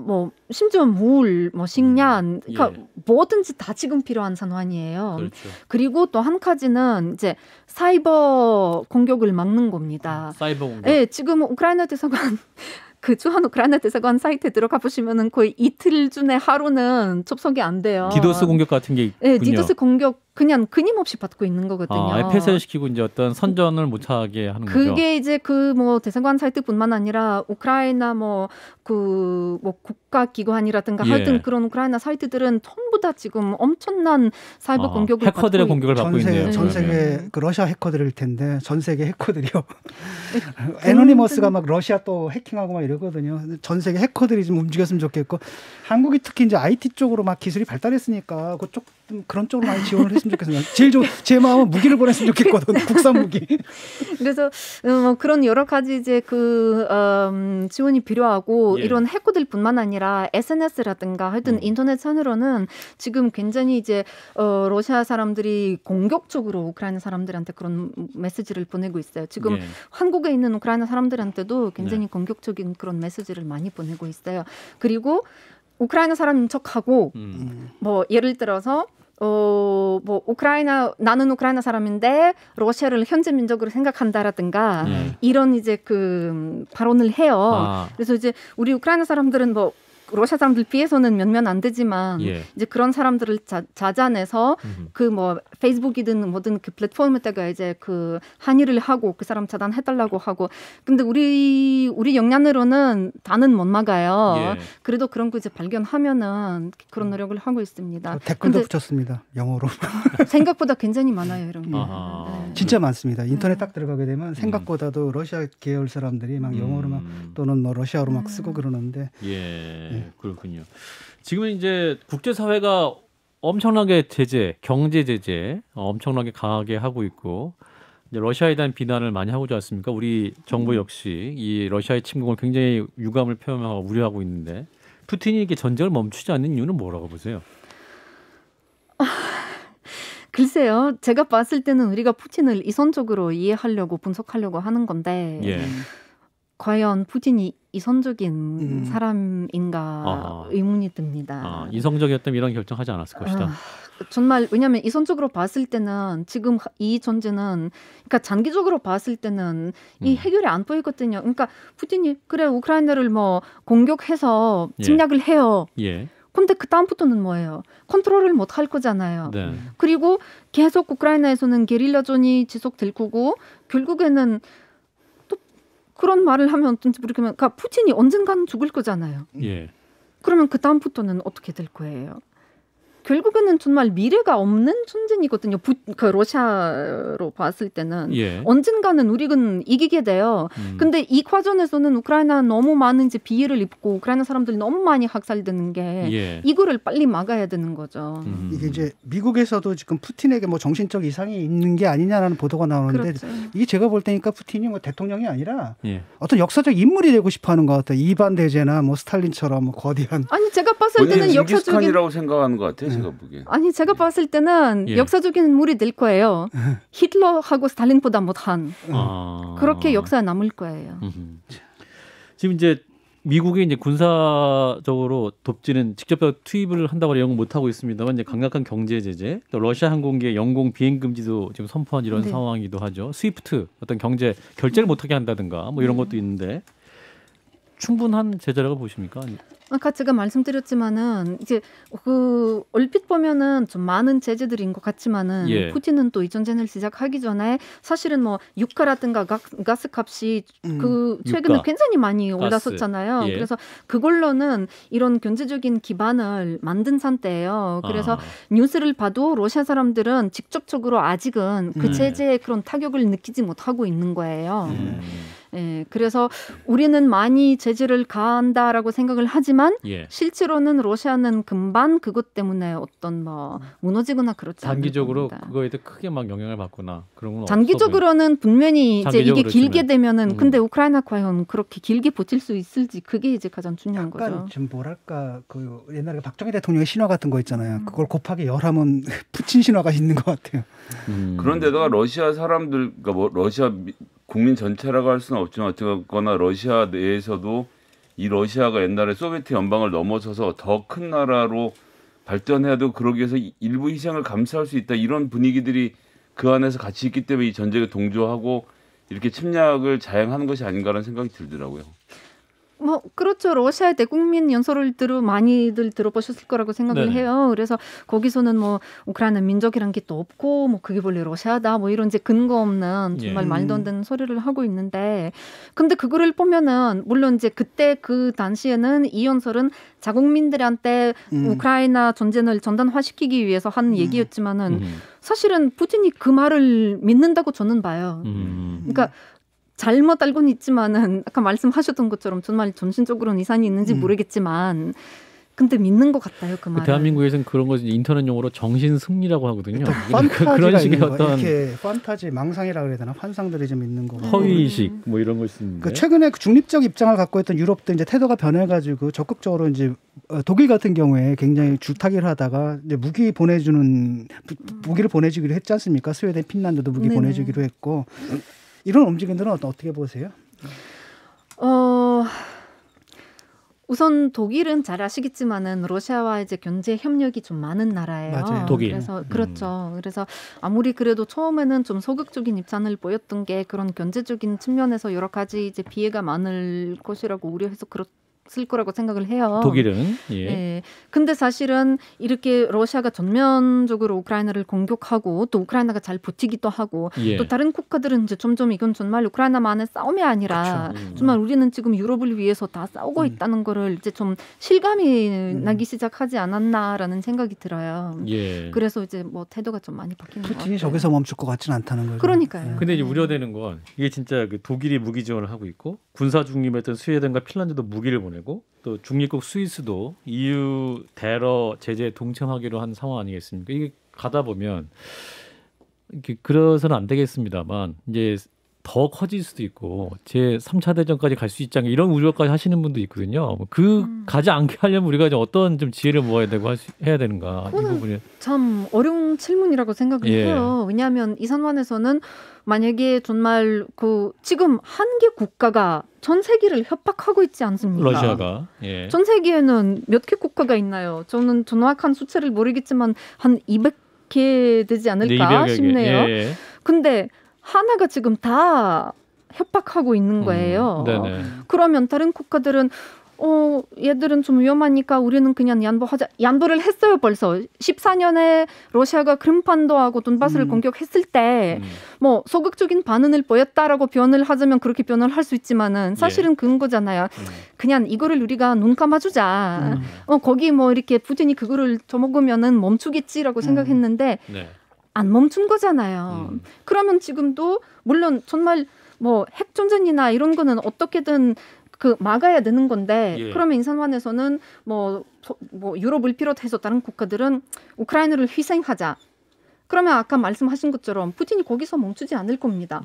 Speaker 2: 심지어 물, 뭐 식량, 그러니까
Speaker 1: 예.
Speaker 2: 뭐든지 다 지금 필요한 상황이에요.
Speaker 1: 그렇죠.
Speaker 2: 그리고 또 한 가지는 이제 사이버 공격을 막는 겁니다.
Speaker 1: 사이버 공격.
Speaker 2: 네, 지금 우크라이나 대사관 그 주한 우크라이나 대사관 사이트에 들어가 보시면은 거의 이틀 중에 하루는 접속이 안 돼요.
Speaker 1: 디도스 공격 같은 게 있군요.
Speaker 2: 네, 디도스 공격 그냥 끊임없이 받고 있는 거거든요.
Speaker 1: 폐쇄시키고 이제 어떤 선전을 못하게 하는 거죠.
Speaker 2: 그게 이제 그 뭐 대사관 사이트뿐만 아니라 우크라이나 뭐 국가기관이라든가
Speaker 1: 예.
Speaker 2: 하여튼 그런 우크라이나 사이트들은 전부 다 지금 엄청난 사이버 공격을
Speaker 1: 해커들의
Speaker 2: 받고
Speaker 1: 공격을 받고 있네요.
Speaker 3: 전
Speaker 1: 그러면.
Speaker 3: 세계 그 러시아 해커들일 텐데 전 세계 해커들이요.
Speaker 2: 네.
Speaker 3: 애노니머스가 막 러시아 또 해킹하고 막 이러거든요. 전 세계 해커들이 좀 움직였으면 좋겠고 한국이 특히 이제 IT 쪽으로 막 기술이 발달했으니까 그쪽 그런 쪽으로 많이 지원을 했으면 좋겠어요. 제 마음은 무기를 보냈으면 좋겠거든. 국산 무기.
Speaker 2: 그래서 뭐 그런 여러 가지 이제 지원이 필요하고
Speaker 1: 예.
Speaker 2: 이런 해커들뿐만 아니라 SNS라든가 하여튼 인터넷상으로는 지금 굉장히 이제 러시아 사람들이 공격적으로 우크라이나 사람들한테 그런 메시지를 보내고 있어요. 지금
Speaker 1: 예.
Speaker 2: 한국에 있는 우크라이나 사람들한테도 굉장히 공격적인 그런 메시지를 많이 보내고 있어요. 그리고 우크라이나 사람인 척하고 뭐 예를 들어서 뭐 나는 우크라이나 사람인데 러시아를 현재 민족으로 생각한다라든가 이런 이제 그 발언을 해요. 그래서 이제 우리 우크라이나 사람들은 뭐 러시아 사람들 비해서는 몇몇 안 되지만 이제 그런 사람들을 자잔해서 그 뭐 페이스북이든 뭐든 그 플랫폼에다가 이제 그 항의를 하고 그 사람 차단해달라고 하고 근데 우리 역량으로는 다는 못 막아요. 그래도 그런 거 이제 발견하면은 그런 노력을 하고 있습니다.
Speaker 3: 댓글도 붙였습니다. 영어로.
Speaker 2: 생각보다 굉장히 많아요 이런 게.
Speaker 1: 네.
Speaker 3: 진짜 많습니다. 인터넷 딱 들어가게 되면 생각보다도 러시아 계열 사람들이 막 영어로 막 또는 뭐 러시아로 막 쓰고 그러는데.
Speaker 1: 그렇군요. 지금은 이제 국제사회가 엄청나게 경제 제재 엄청나게 강하게 하고 있고 이제 러시아에 대한 비난을 많이 하고 있지 않습니까? 우리 정부 역시 이 러시아의 침공을 굉장히 유감을 표명하고 우려하고 있는데 푸틴이 이게 전쟁을 멈추지 않는 이유는 뭐라고 보세요?
Speaker 2: 글쎄요. 제가 봤을 때는 우리가 푸틴을 이선적으로 이해하려고 분석하려고 하는 건데 과연 푸틴이 이성적인 사람인가 의문이 듭니다.
Speaker 1: 이성적이었다면 이런 결정하지 않았을 것이다.
Speaker 2: 정말 왜냐하면 이성적으로 봤을 때는 지금 이 전쟁은 그러니까 장기적으로 봤을 때는 이 해결이 안 보이거든요. 그러니까 푸틴이 그래 우크라이나를 뭐 공격해서 침략을 해요. 근데 그 다음부터는 뭐예요? 컨트롤을 못 할 거잖아요. 그리고 계속 우크라이나에서는 게릴라전이 지속될 거고 결국에는 그런 말을 하면 어떤지 모르겠지만 그러니까 푸틴이 언젠가는 죽을 거잖아요. 그러면 그 다음부터는 어떻게 될 거예요? 결국에는 정말 미래가 없는 존재이거든요. 그 러시아로 봤을 때는 언젠가는 우리는 이기게 돼요. 근데 이 과정에서는 우크라이나 너무 많은 이제 피해를 입고 우크라이나 사람들이 너무 많이 학살되는 게 이거를 빨리 막아야 되는 거죠.
Speaker 3: 이게 이제 미국에서도 지금 푸틴에게 뭐 정신적 이상이 있는 게 아니냐라는 보도가 나오는데 이게 제가 볼 때니까 푸틴이 뭐 대통령이 아니라 어떤 역사적 인물이 되고 싶어하는 것 같아요. 이반 대제나 뭐 스탈린처럼 뭐 거대한.
Speaker 2: 아니 제가 봤을 때는 역사적인
Speaker 4: 생각하는 것 같아요. 제가 보기엔.
Speaker 2: 아니 제가 봤을 때는 역사적인 인물이 될 거예요. 히틀러하고 스탈린보다 못한 그렇게 역사에 남을 거예요.
Speaker 1: 지금 이제 미국이 이제 군사적으로 돕지는 직접 투입을 한다고 예언 못 하고 있습니다만 이제 강력한 경제 제재, 또 러시아 항공기의 영공 비행 금지도 지금 선포한 이런 상황이기도 하죠. 스위프트 어떤 경제 결제를 못하게 한다든가 뭐 이런 것도 있는데 충분한 제재라고 보십니까?
Speaker 2: 아까 제가 말씀드렸지만은 이제 그 얼핏 보면은 좀 많은 제재들인 것 같지만은 푸틴은 또 이 전쟁을 시작하기 전에 사실은 뭐 유가라든가 가스값이 그 최근에 굉장히 많이 올랐었잖아요. 그래서 그걸로는 이런 경제적인 기반을 만든 상태예요. 그래서 뉴스를 봐도 러시아 사람들은 직접적으로 아직은 그 제재의 그런 타격을 느끼지 못하고 있는 거예요. 그래서 우리는 많이 제재를 가한다라고 생각을 하지만 실제로는 러시아는 금방 그것 때문에 어떤 뭐 무너지거나 그렇지 않을
Speaker 1: 장기적으로
Speaker 2: 겁니다.
Speaker 1: 그거에 대해 크게 막 영향을 받거나 그런 건
Speaker 2: 장기적으로는 분명히 이제 이게 길게
Speaker 1: 그렇지만.
Speaker 2: 되면은 근데 우크라이나 과연 그렇게 길게 버틸 수 있을지 그게 이제 가장 중요한 거죠.
Speaker 3: 약간 좀 뭐랄까 그 옛날에 박정희 대통령의 신화 같은 거 있잖아요. 그걸 곱하기 10하면 푸틴 신화가 있는 것 같아요.
Speaker 4: 그런데다가 러시아 사람들, 그러니까 뭐 러시아 국민 전체라고 할 수는 없지만 어쨌거나 러시아 내에서도 이 러시아가 옛날에 소비에트 연방을 넘어서서 더 큰 나라로 발전해야 되고 그러기 위해서 일부 희생을 감수할 수 있다 이런 분위기들이 그 안에서 같이 있기 때문에 이 전쟁에 동조하고 이렇게 침략을 자행하는 것이 아닌가라는 생각이 들더라고요.
Speaker 2: 뭐 그렇죠. 러시아 대국민 연설을 많이들 들어보셨을 거라고 생각을
Speaker 1: 네네.
Speaker 2: 해요. 그래서 거기서는 뭐 우크라이나 민족이란 게 또 없고 뭐 그게 원래 러시아다 뭐 이런 이제 근거 없는 정말
Speaker 1: 예.
Speaker 2: 말도 안 되는 소리를 하고 있는데 근데 그거를 보면은 물론 이제 그때 그 당시에는 이 연설은 자국민들한테 우크라이나 전쟁을 전단화시키기 위해서 한 얘기였지만은 사실은 푸틴이 그 말을 믿는다고 저는 봐요. 그러니까 잘못 알고는 있지만은 아까 말씀하셨던 것처럼 정말 정신적으로는 이상이 있는지 모르겠지만 근데 믿는 것 같아요 그 말을.
Speaker 1: 대한민국에서는 그런 거 인터넷 용어로 정신 승리라고 하거든요.
Speaker 3: 판타지가
Speaker 1: 그런 식의
Speaker 3: 있는
Speaker 1: 어떤
Speaker 3: 이렇게 판타지 망상이라 그래야 되나 환상들이 좀 있는 거고.
Speaker 1: 허위의식 뭐 이런 걸 쓰는데.
Speaker 3: 그 최근에 그 중립적 입장을 갖고 있던 유럽도 이제 태도가 변해가지고 적극적으로 이제 독일 같은 경우에 굉장히 줄타기를 하다가 이제 무기를 보내주기로 했지 않습니까? 스웨덴, 핀란드도 무기
Speaker 2: 네네.
Speaker 3: 보내주기로 했고 이런 움직임들은 어떻게 보세요?
Speaker 2: 우선 독일은 잘 아시겠지만은 러시아와 이제 경제 협력이 좀 많은 나라예요.
Speaker 3: 맞아요.
Speaker 1: 독일.
Speaker 2: 그래서 그렇죠. 그래서 아무리 그래도 처음에는 좀 소극적인 입장을 보였던 게 그런 경제적인 측면에서 여러 가지 이제 피해가 많을 것이라고 우려해서 그렇을 거라고 생각을 해요.
Speaker 1: 독일은 예.
Speaker 2: 예. 근데 사실은 이렇게 러시아가 전면적으로 우크라이나를 공격하고 또 우크라이나가 잘 버티기도 하고
Speaker 1: 예.
Speaker 2: 또 다른 국가들은 이제 점점 이건 정말 우크라이나만의 싸움이 아니라 정말 우리는 지금 유럽을 위해서 다 싸우고 있다는 거를 이제 좀 실감이 나기 시작하지 않았나라는 생각이 들어요.
Speaker 1: 예.
Speaker 2: 그래서 이제 뭐 태도가 좀 많이 바뀌는 것 같아요.
Speaker 3: 푸틴이 저기서 멈출 것 같지는 않다는 거죠.
Speaker 2: 그러니까요.
Speaker 1: 근데 이제 우려되는 건 이게 진짜 그 독일이 무기 지원을 하고 있고 군사 중립했던 스웨덴과 핀란드도 무기를 보내고 또 중립국 스위스도 EU 대러 제재에 동참하기로 한 상황 아니겠습니까? 이게 가다 보면 이렇게 그래서는 안 되겠습니다만 이제 더 커질 수도 있고 제 3차 대전까지 갈 수 있지 않게 이런 우려까지 하시는 분도 있거든요. 가지 않게 하려면 우리가 좀 어떤 좀 지혜를 모아야 되고 해야 되는가 이 부분이
Speaker 2: 참 어려운 질문이라고 생각을
Speaker 1: 예.
Speaker 2: 해요. 왜냐하면 이 상황에서는 만약에 정말 그 지금 한 개 국가가 전 세계를 협박하고 있지 않습니까?
Speaker 1: 러시아가 예.
Speaker 2: 전 세계에는 몇 개 국가가 있나요? 저는 정확한 숫자를 모르겠지만 한 200개 되지 않을까
Speaker 1: 200여 개.
Speaker 2: 싶네요.
Speaker 1: 예.
Speaker 2: 근데 하나가 지금 다 협박하고 있는 거예요.
Speaker 1: 네네.
Speaker 2: 그러면 다른 국가들은 얘들은 좀 위험하니까 우리는 그냥 양보하자. 양보를 했어요 벌써. 14년에 러시아가 크림반도하고 돈바스를 공격했을 때 뭐 소극적인 반응을 보였다라고 표현을 하자면 그렇게 표현을 할 수 있지만은 사실은 그런 거잖아요. 그냥 이거를 우리가 눈 감아주자. 거기 뭐 이렇게 푸틴이 그거를 저먹으면은 멈추겠지라고 생각했는데
Speaker 1: 네.
Speaker 2: 안 멈춘 거잖아요. 그러면 지금도 물론 정말 뭐 핵전쟁이나 이런 거는 어떻게든 그 막아야 되는 건데
Speaker 1: 예.
Speaker 2: 그러면 이 상황에서는 뭐 유럽을 비롯해서 다른 국가들은 우크라이나를 희생하자. 그러면 아까 말씀하신 것처럼 푸틴이 거기서 멈추지 않을 겁니다.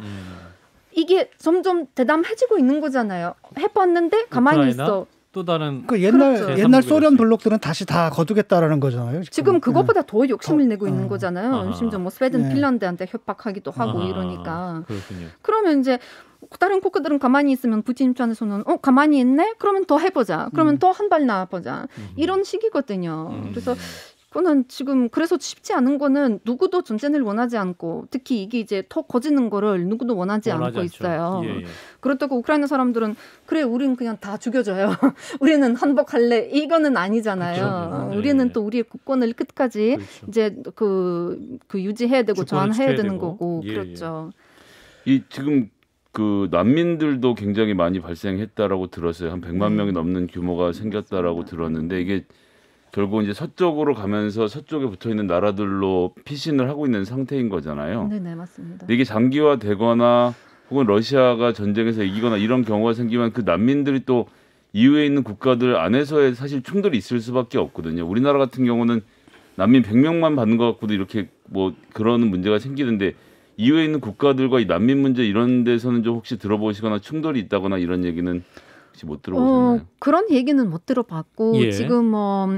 Speaker 2: 이게 점점 대담해지고 있는 거잖아요. 해봤는데 가만히
Speaker 1: 우크라이나?
Speaker 2: 있어.
Speaker 1: 또 다른
Speaker 3: 그 옛날
Speaker 2: 그렇죠.
Speaker 3: 옛날 소련 블록들은 다시 다 거두겠다라는 거잖아요.
Speaker 2: 지금 그것보다 더 욕심을 내고 있는
Speaker 1: 아하.
Speaker 2: 거잖아요. 심지어 뭐 스웨덴,
Speaker 3: 네.
Speaker 2: 핀란드한테 협박하기도 하고
Speaker 1: 아하.
Speaker 2: 이러니까.
Speaker 1: 그렇군요.
Speaker 2: 그러면 이제 다른 국가들은 가만히 있으면 푸틴 입장에서는 가만히 있네? 그러면 더 해보자. 그러면 더 한 발 나아보자. 이런 식이거든요. 그래서 그거는 지금 그래서 쉽지 않은 거는 누구도 전쟁을 원하지 않고 특히 이게 이제 더 커지는 거를 누구도 원하지 않고
Speaker 1: 않죠.
Speaker 2: 있어요.
Speaker 1: 예, 예.
Speaker 2: 그렇다고 우크라이나 사람들은 그래 우리는 그냥 다 죽여줘요. 우리는 한복할래. 이거는 아니잖아요.
Speaker 1: 그렇죠.
Speaker 2: 우리는
Speaker 1: 예.
Speaker 2: 또 우리의 국권을 끝까지
Speaker 1: 그렇죠.
Speaker 2: 이제 그 유지해야 되고
Speaker 1: 주권을
Speaker 2: 저항해야
Speaker 1: 지켜야
Speaker 2: 되는
Speaker 1: 되고.
Speaker 2: 거고
Speaker 1: 예,
Speaker 2: 그렇죠.
Speaker 4: 이 지금 그 난민들도 굉장히 많이 발생했다라고 들었어요. 한 100만 명이 넘는 규모가 생겼다라고 들었는데 이게 결국 이제 서쪽으로 가면서 서쪽에 붙어 있는 나라들로 피신을 하고 있는 상태인 거잖아요.
Speaker 2: 네네 맞습니다.
Speaker 4: 근데 이게 장기화되거나 혹은 러시아가 전쟁에서 이기거나 이런 경우가 생기면 그 난민들이 또 이후에 있는 국가들 안에서의 사실 충돌이 있을 수밖에 없거든요. 우리나라 같은 경우는 난민 100명만 받는 것 갖고도 이렇게 뭐 그러는 문제가 생기는데 이후에 있는 국가들과 이 난민 문제 이런 데서는 좀 혹시 들어보시거나 충돌이 있다거나 이런 얘기는 혹시 못 들어보셨나요?
Speaker 2: 그런 얘기는 못 들어봤고
Speaker 1: 예.
Speaker 2: 지금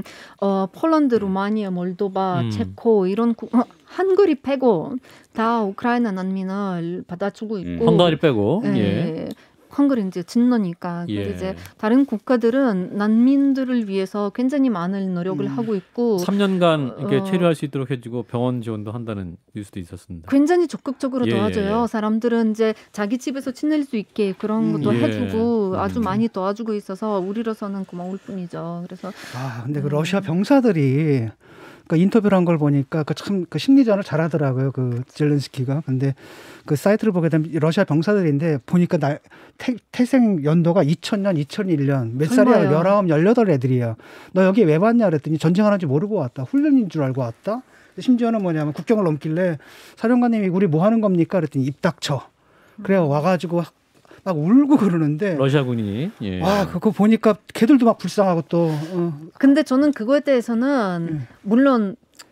Speaker 2: 폴란드, 루마니아, 몰도바, 체코 이런 한글이 빼고 다 우크라이나 난민을 받아주고 있고
Speaker 1: 헝가리 빼고
Speaker 2: 예.
Speaker 1: 예.
Speaker 2: 한글은 이제 진노니까.
Speaker 1: 예.
Speaker 2: 이제 다른 국가들은 난민들을 위해서 굉장히 많은 노력을 하고 있고
Speaker 1: 3년간 이렇게 체류할 수 있도록 해주고 병원 지원도 한다는 뉴스도 있었습니다.
Speaker 2: 굉장히 적극적으로
Speaker 1: 예,
Speaker 2: 도와줘요.
Speaker 1: 예.
Speaker 2: 사람들은 이제 자기 집에서 지낼 수 있게 그런 것도
Speaker 1: 예.
Speaker 2: 해주고 아주 많이 도와주고 있어서 우리로서는 고마울 뿐이죠. 그래서
Speaker 3: 근데 그 러시아 병사들이 그 인터뷰를 한 걸 보니까 그 심리전을 잘하더라고요. 그 젤렌스키가. 근데 그 사이트를 보게 되면 러시아 병사들인데 보니까 태생 연도가 2000년, 2001년 몇 살이야? 19, 18 애들이야. 너 여기 왜 왔냐 그랬더니 전쟁하는지 모르고 왔다. 훈련인 줄 알고 왔다. 심지어는 뭐냐면 국경을 넘길래 사령관님이 우리 뭐 하는 겁니까? 그랬더니 입 닥쳐. 그래 와가지고 막 울고 그러는데
Speaker 1: 러시아 군인이 예.
Speaker 3: 그거 보니까 걔들도 막 불쌍하고 또
Speaker 2: 근데 저는 그거에 대해서는 물론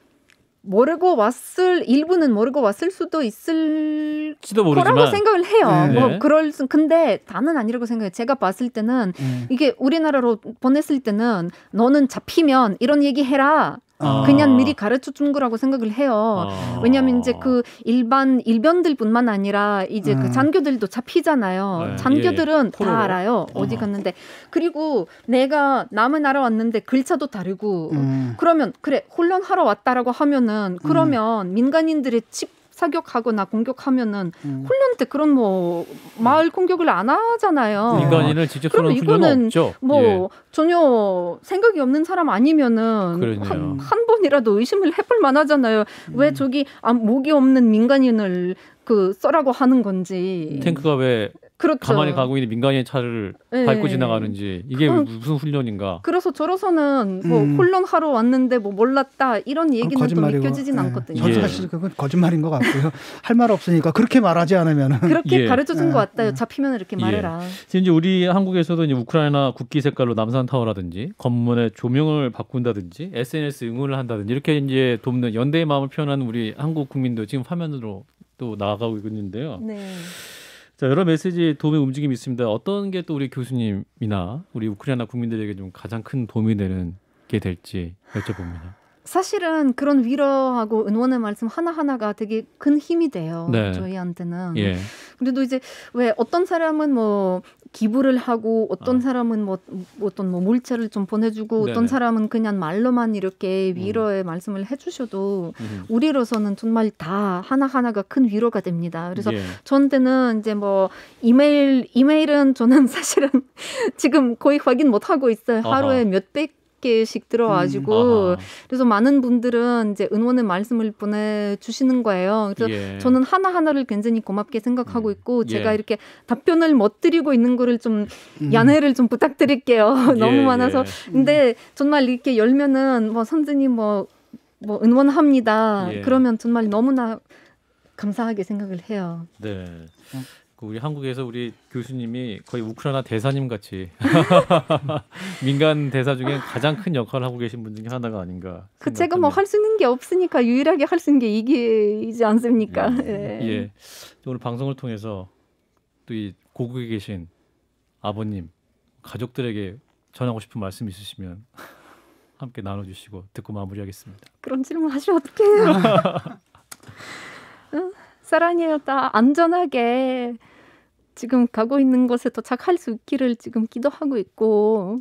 Speaker 2: 일부는 모르고 왔을 수도 있을지도
Speaker 1: 모르지만
Speaker 2: 거라고 생각을 해요.
Speaker 1: 네.
Speaker 2: 뭐 근데 다는 아니라고 생각해요. 제가 봤을 때는 이게 우리나라로 보냈을 때는 너는 잡히면 이런 얘기 해라. 그냥 미리 가르쳐 준 거라고 생각을 해요. 왜냐하면 이제 그 일반들뿐만 아니라 이제 그 장교들도 잡히잖아요.
Speaker 1: 네.
Speaker 2: 장교들은
Speaker 1: 예.
Speaker 2: 다 알아요. 어디 갔는데. 그리고 내가 남의 나라 왔는데 글자도 다르고 그러면 그래 훈련하러 왔다라고 하면은 그러면 민간인들의 집 사격하거나 공격하면은 훈련 때 그런 뭐 마을 공격을 안 하잖아요.
Speaker 1: 민간인을 직접 쏘는 훈련은
Speaker 2: 이거는
Speaker 1: 없죠.
Speaker 2: 뭐 전혀 생각이 없는 사람 아니면은 한 번이라도 의심을 해볼 만하잖아요. 왜 저기 목이 없는 민간인을 써라고 하는 건지.
Speaker 1: 탱크가 왜
Speaker 2: 그렇죠.
Speaker 1: 가만히 가고 있는 민간인 차를 밟고 지나가는지 이게 무슨 훈련인가?
Speaker 2: 그래서 저로서는 뭐 훈련하러 왔는데 뭐 몰랐다 이런 얘기는 또 믿겨지진 않거든요.
Speaker 3: 저도 사실 그건 거짓말인 것 같고요. 할 말 없으니까 그렇게 말하지 않으면
Speaker 2: 그렇게 가르쳐준 것 같아요. 잡히면 이렇게 말해라.
Speaker 1: 지금 이제 우리 한국에서도 이제 우크라이나 국기 색깔로 남산 타워라든지 건물의 조명을 바꾼다든지 SNS 응원을 한다든지 이렇게 이제 돕는 연대의 마음을 표현하는 우리 한국 국민도 지금 화면으로 또 나아가고 있는데요.
Speaker 2: 네.
Speaker 1: 자, 여러 메시지 도움의 움직임이 있습니다. 어떤 게 또 우리 교수님이나 우리 우크라이나 국민들에게 좀 가장 큰 도움이 되는 게 될지 여쭤봅니다.
Speaker 2: 사실은 그런 위로하고 응원의 말씀 하나하나가 되게 큰 힘이 돼요.
Speaker 1: 네.
Speaker 2: 저희한테는.
Speaker 1: 예.
Speaker 2: 그래도 이제 왜 어떤 사람은 뭐 기부를 하고 어떤 사람은 뭐 어떤 뭐 물체를 좀 보내주고 어떤 사람은 그냥 말로만 이렇게 위로의 말씀을 해주셔도 우리로서는 정말 다 하나하나가 큰 위로가 됩니다. 그래서 저한테는 이제 뭐 이메일은 저는 사실은 지금 거의 확인 못 하고 있어요. 하루에 몇백 개씩 들어와가지고 그래서 많은 분들은 이제 응원의 말씀을 보내주시는 거예요. 그래서 저는 하나하나를 굉장히 고맙게 생각하고 있고 제가 이렇게 답변을 못 드리고 있는 거를 좀 양해를 좀 부탁드릴게요. 너무 많아서. 근데 정말 이렇게 열면은 뭐 선생님 뭐 응원합니다. 그러면 정말 너무나 감사하게 생각을 해요.
Speaker 1: 네. 우리 한국에서 우리 교수님이 거의 우크라이나 대사님 같이 민간 대사 중에 가장 큰 역할을 하고 계신 분 중에 하나가 아닌가.
Speaker 2: 제가 뭐 할 수 있는 게 없으니까 유일하게 할 수 있는 게 이게이지 않습니까?
Speaker 1: 예. 오늘 방송을 통해서 또 이 고국에 계신 아버님, 가족들에게 전하고 싶은 말씀 있으시면 함께 나눠주시고 듣고 마무리하겠습니다.
Speaker 2: 그런 질문 하시면 어떡해요? 사랑해요. 다 안전하게 지금 가고 있는 곳에 도착할 수 있기를 지금 기도하고 있고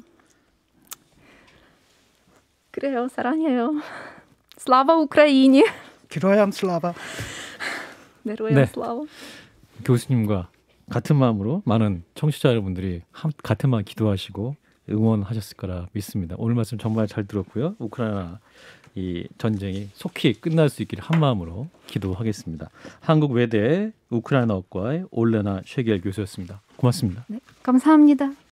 Speaker 2: 그래요. 사랑해요. 슬라바 우크라이니.
Speaker 3: 기로얌 슬라바.
Speaker 1: 네.
Speaker 2: 슬라바.
Speaker 1: 교수님과 같은 마음으로 많은 청취자 여러분들이 같은 마음 기도하시고 응원하셨을 거라 믿습니다. 오늘 말씀 정말 잘 들었고요. 우크라이나 이 전쟁이 속히 끝날 수 있기를 한 마음으로 기도하겠습니다. 한국외대 우크라이나어과의 올레나 쉐겔 교수였습니다. 고맙습니다.
Speaker 2: 네, 감사합니다.